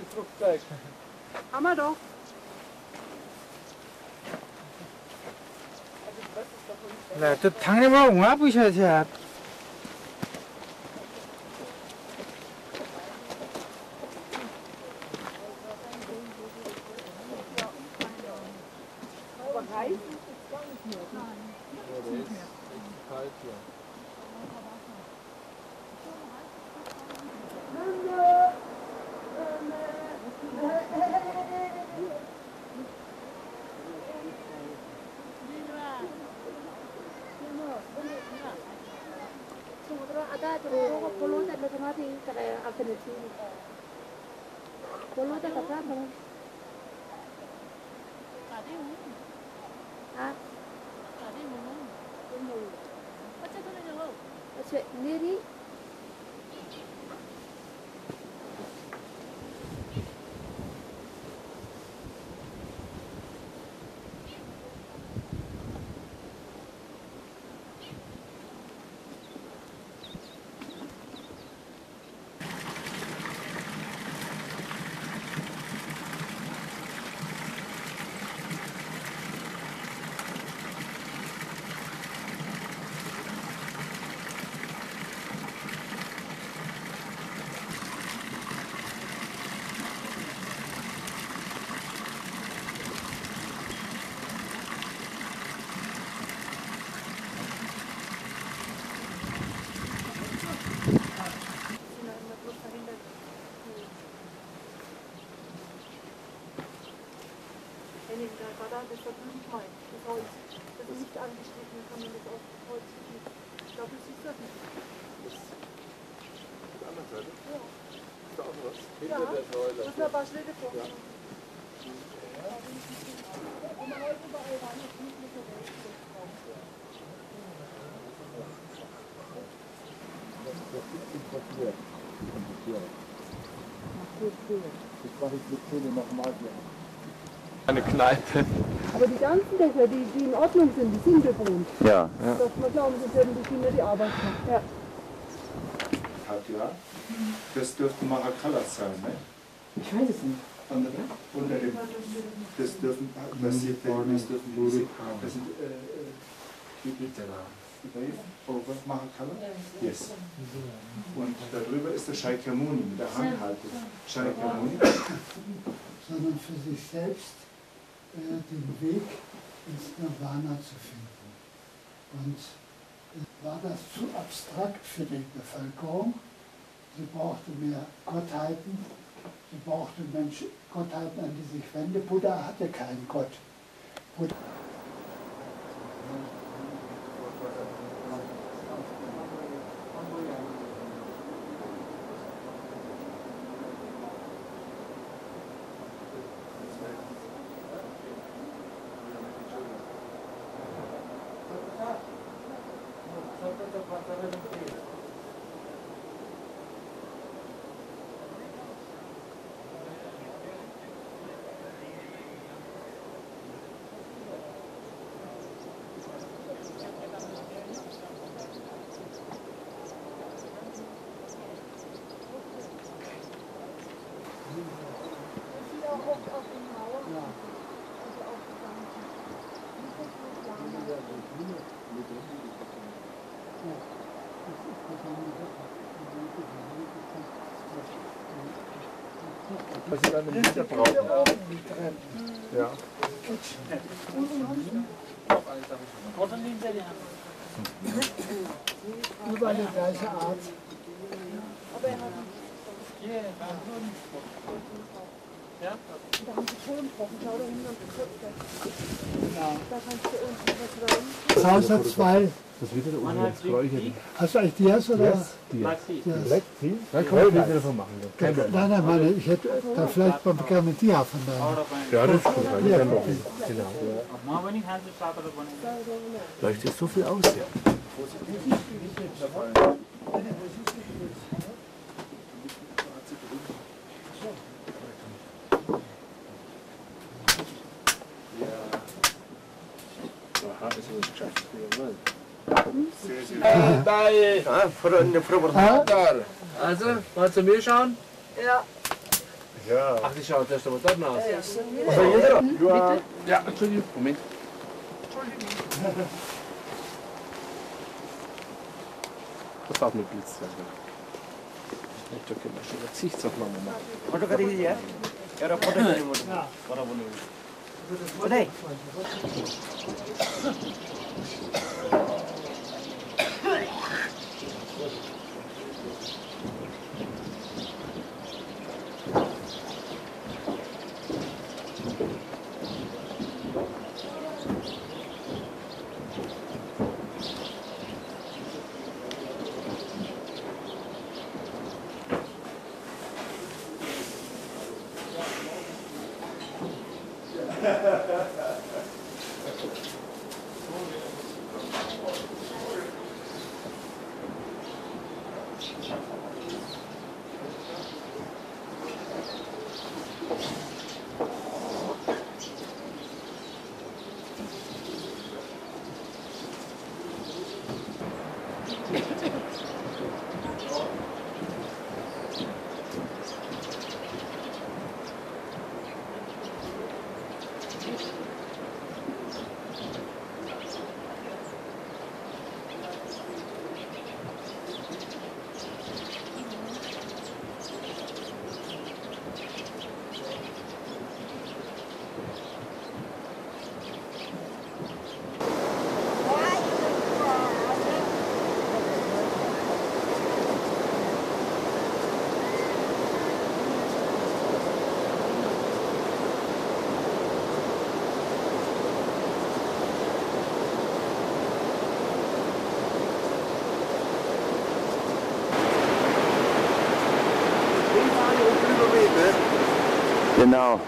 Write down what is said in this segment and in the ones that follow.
Flugzeug. Haben wir doch. là tôi thắng em không á bây giờ thì Das ist Blümchen, das Holz. Das ist nicht angeschnitten, kann man das auf Holz schieben. Ich glaube, das ist das nicht. Auf der anderen Seite? Ja. Ist da auch was? Ja, Hinter der Säule. das ist ein paar Schritte vor. Ja. Wenn man heute überall rein ist, nicht mit der Welt. Das mache ich mit Zähne nochmal hier. Eine Kneipe. Aber die ganzen Dächer, die in Ordnung sind, die sind bewohnt. Ja, ja. Dass man glauben, sie würden die Kinder die Arbeit machen. Ja. Katja, das dürften Marakallas sein, ne? ich weiß es nicht. Unter dem, das dürfen, das sind over Mahakala? Yes. Und darüber ist der Shakyamuni mit der Handhaltung. Shakyamuni. Sondern für sich selbst den Weg ins Nirvana zu finden. Und war das zu abstrakt für die Bevölkerung? Sie brauchte mehr Gottheiten, sie brauchte Menschen, Gottheiten, an die sich wenden. Buddha hatte keinen Gott. Buddha Was Sie dann im Winter brauchen. Ja. überall die gleiche Art. Da haben sie Tonbrocken, schau da hinten am Köpfe. Da kannst du unten was rein. Das Haus hat zwei. Das wird wieder unten das Gleiche. Hast du eigentlich Dias oder? Dias. Black Tea? Da kann man nicht davon machen. Nein, nein, meine, ich hätte da vielleicht mal gerne mit Dia von daher. Ja, das ist gut. Ja, Genau. Leuchtet so viel aus hier. Also, mal zu mir schauen. Ja. Ja. Ach, die schaut erst aber dann aus. Ja, Entschuldigung. Moment. Das darf mit Blitz sein. Ich drücke mal schon Gesichtsaufnahme machen. Genau.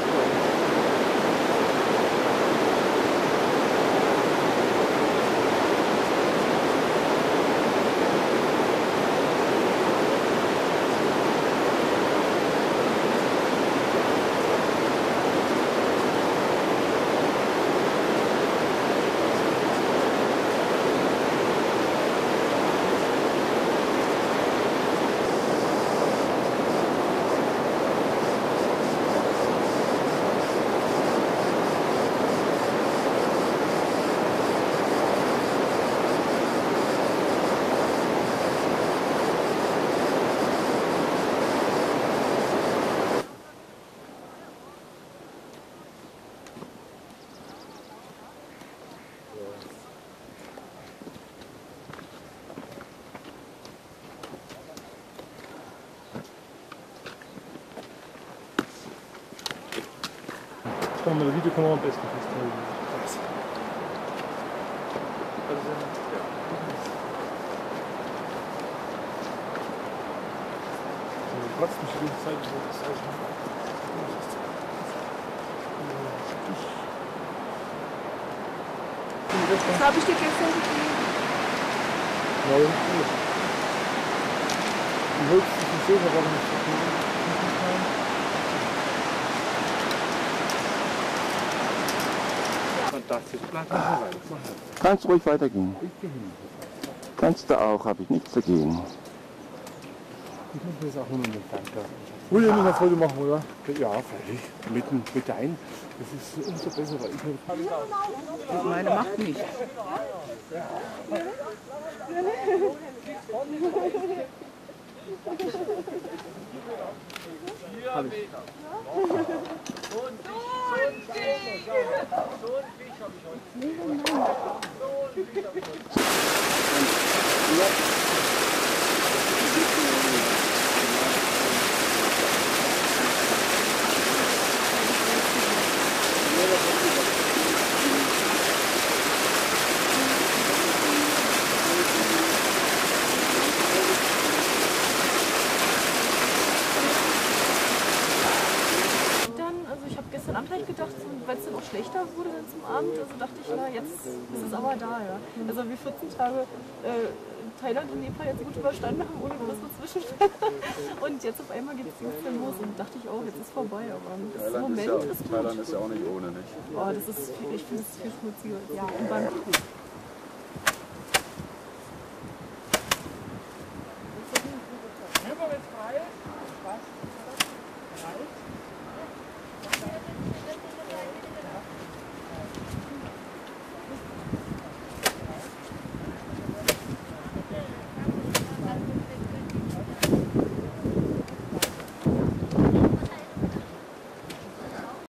Mit der Videokamera am besten festhalten. Platz nicht die ganze Zeit. Das habe ich dir gestern gegeben. Ja, gut. Die Holz ist nicht so, aber nicht so viel. Fantastisch, bleib mal rein. Kannst ruhig weitergehen. Kannst du auch, habe ich nichts dagegen. Ich muss das auch nur mit dem Tanker. Will ich noch ein Foto machen, oder? Ja, freilich. Mit ein. Das ist umso besser, weil ich Meine macht nicht. Gestern Abend habe ich gedacht, weil es dann auch schlechter wurde dann zum Abend, also dachte ich, na jetzt ist es aber da, ja. Also wir 14 Tage Thailand und Nepal jetzt gut überstanden haben, ohne größere Zwischenfälle. Und jetzt auf einmal geht es dann los und dachte ich auch, jetzt ist vorbei, aber das Moment ist gut. Thailand ist ja auch nicht ohne, nicht? Oh, das ist, ich finde es viel schmutziger. Ja, und beim